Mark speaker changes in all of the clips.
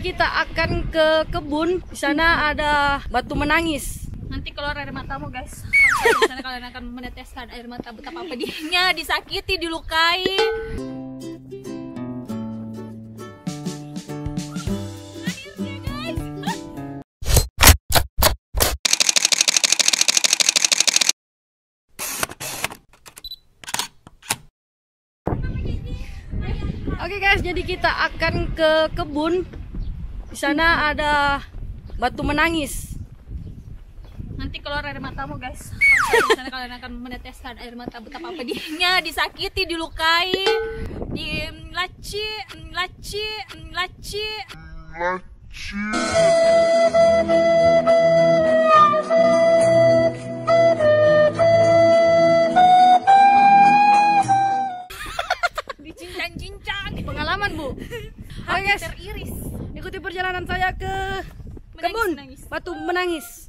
Speaker 1: Kita akan ke kebun. Di sana ada batu menangis.
Speaker 2: Nanti keluar air matamu, guys. Di sana kalian akan meneteskan air mata betapa pedihnya, disakiti, dilukai.
Speaker 1: Oke guys, jadi kita akan ke kebun. Di sana ada batu menangis.
Speaker 2: Nanti keluar air matamu, guys. Di sana kalian akan meneteskan air mata betapa pedihnya, disakiti, dilukai, dilaci. Dicincang-cincang.
Speaker 1: Pengalaman, Bu. Oke guys,
Speaker 2: Teriris.
Speaker 1: ikuti perjalanan saya ke kebun
Speaker 2: Menangis.
Speaker 1: batu menangis.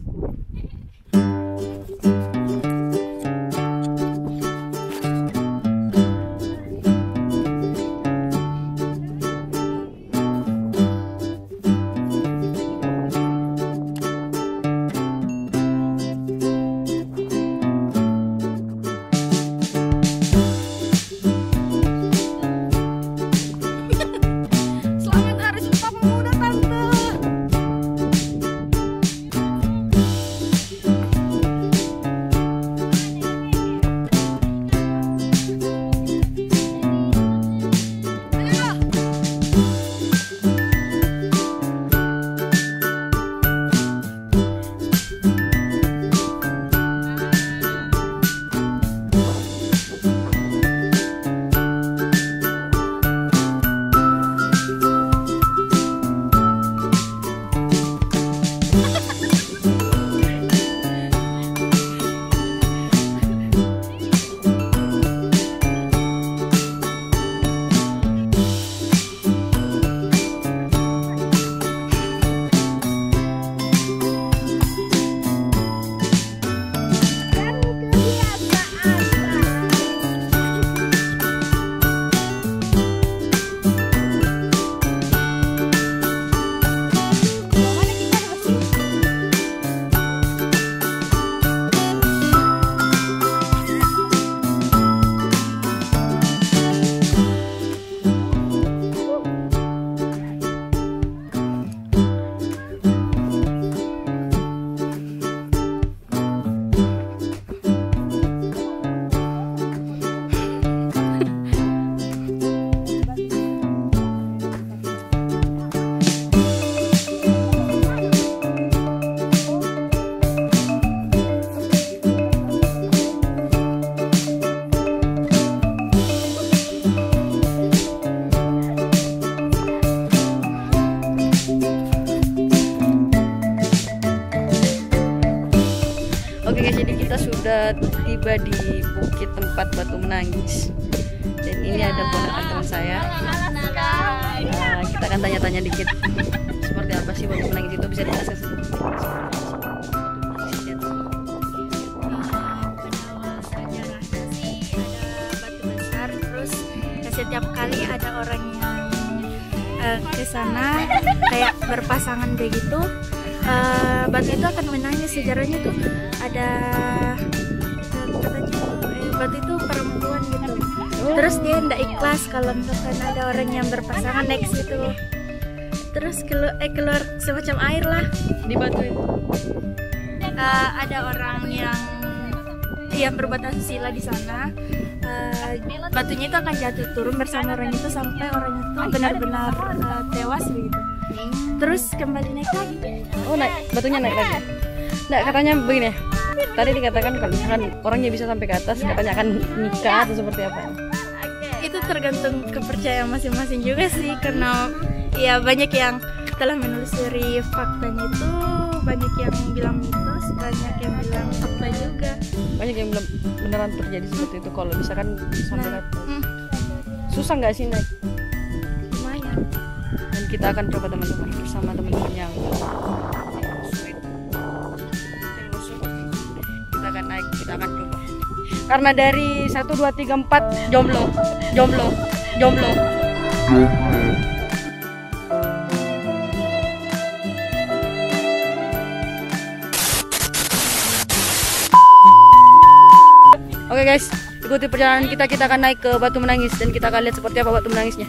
Speaker 1: Selamat Hari Sumpah Pemuda, Tante. Oke guys, jadi kita sudah tiba di bukit tempat batu menangis. Dan ini ada ponakan teman saya. Nah, kita akan tanya-tanya dikit. Seperti apa sih batu menangis itu, bisa dijelaskan sedikit?
Speaker 3: Setiap kali ada orang yang ke sana kayak berpasangan begitu, batu itu akan menangis. Sejarahnya tuh ada katanya batu itu perempuan gitu. Terus dia ndak ikhlas kalau misalkan ada orang yang berpasangan next gitu. Terus keluar semacam air lah
Speaker 1: Di batu itu.
Speaker 3: Ada orang yang berbuat asusila di sana. Batunya itu akan jatuh turun bersama orang itu sampai orang itu benar-benar tewas begitu. Terus kembali naik lagi.
Speaker 1: Oh, batunya naik lagi. Nggak, katanya begini. Tadi dikatakan kalau misalkan orangnya bisa sampai ke atas, katanya akan nikah atau seperti apa?
Speaker 3: Itu tergantung kepercayaan masing-masing juga sih, karena ya banyak yang telah menelusuri faktanya itu, banyak yang bilang mitos, banyak yang bilang fakta juga.
Speaker 1: Banyak yang belum beneran terjadi seperti itu. Kalau misalkan sampai ke atas, susah nggak sih naik?
Speaker 3: Lumayan.
Speaker 1: Dan kita akan coba teman-teman bersama teman-teman yang kita akan naik, kita akan coba. Karena dari 1, 2, 3, 4 jomblo. Oke guys, ikuti perjalanan kita. Kita akan naik ke Batu Menangis dan kita akan lihat seperti apa Batu Menangisnya.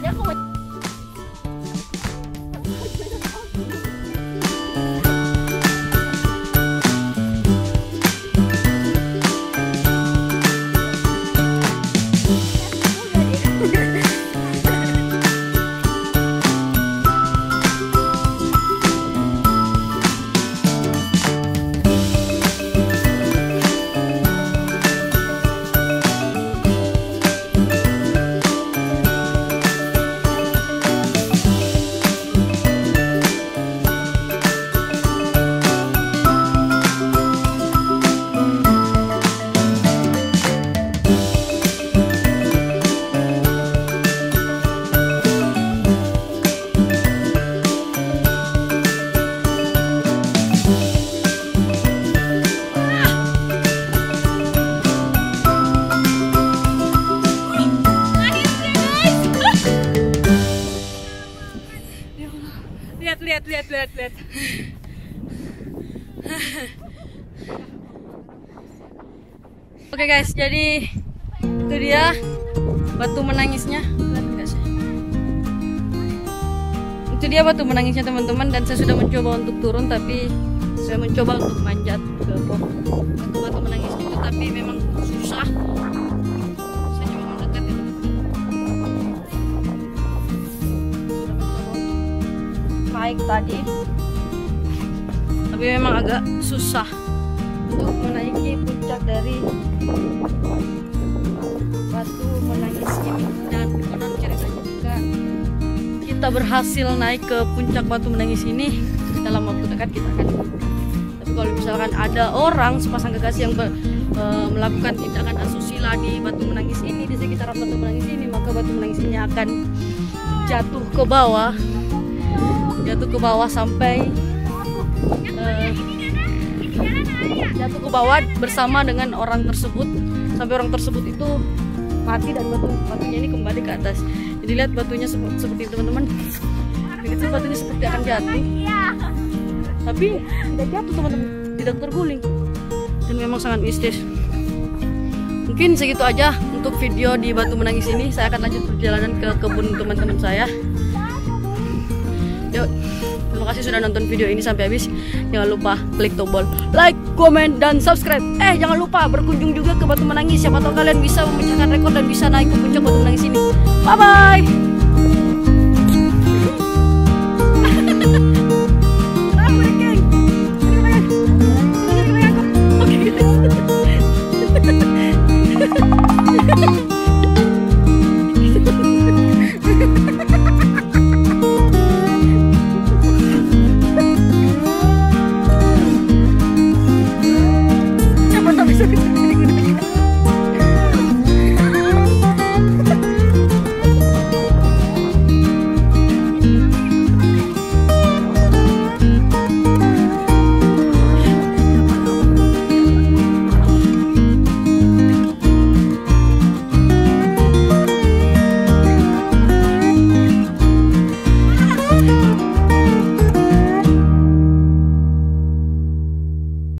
Speaker 2: Lihat.
Speaker 1: Oke guys, jadi itu dia Batu Menangisnya. Itu dia Batu Menangisnya teman-teman, dan saya sudah mencoba untuk turun, tapi saya mencoba untuk manjat ke Batu Menangis itu, tapi memang susah. Saya coba mendekat ya teman-teman. Sudah mencoba untuk naik tadi, tapi memang agak susah untuk menaiki puncak dari Batu Menangis ini. Dan konon ceritanya juga kita berhasil naik ke puncak Batu Menangis ini dalam waktu dekat kita akan. Tapi kalau misalkan ada orang sepasang kekasih yang melakukan tindakan asusila di Batu Menangis ini, di sekitaran Batu Menangis ini, maka Batu Menangis ini akan jatuh ke bawah sampai jatuh ke bawah bersama dengan orang tersebut, sampai orang tersebut itu mati dan batunya ini kembali ke atas. Jadi lihat batunya seperti itu teman-teman. Begitu batunya seperti akan jatuh, tapi tidak jatuh teman-teman, tidak terguling, dan memang sangat mistis. Mungkin segitu aja untuk video di Batu Menangis ini. Saya akan lanjut perjalanan ke kebun teman-teman saya. Yuk, terima kasih sudah nonton video ini sampai habis. Jangan lupa klik tombol like, komen, dan subscribe. Jangan lupa berkunjung juga ke Batu Menangis. Siapa tahu kalian bisa memecahkan rekor dan bisa naik ke puncak Batu Menangis ini. Bye bye.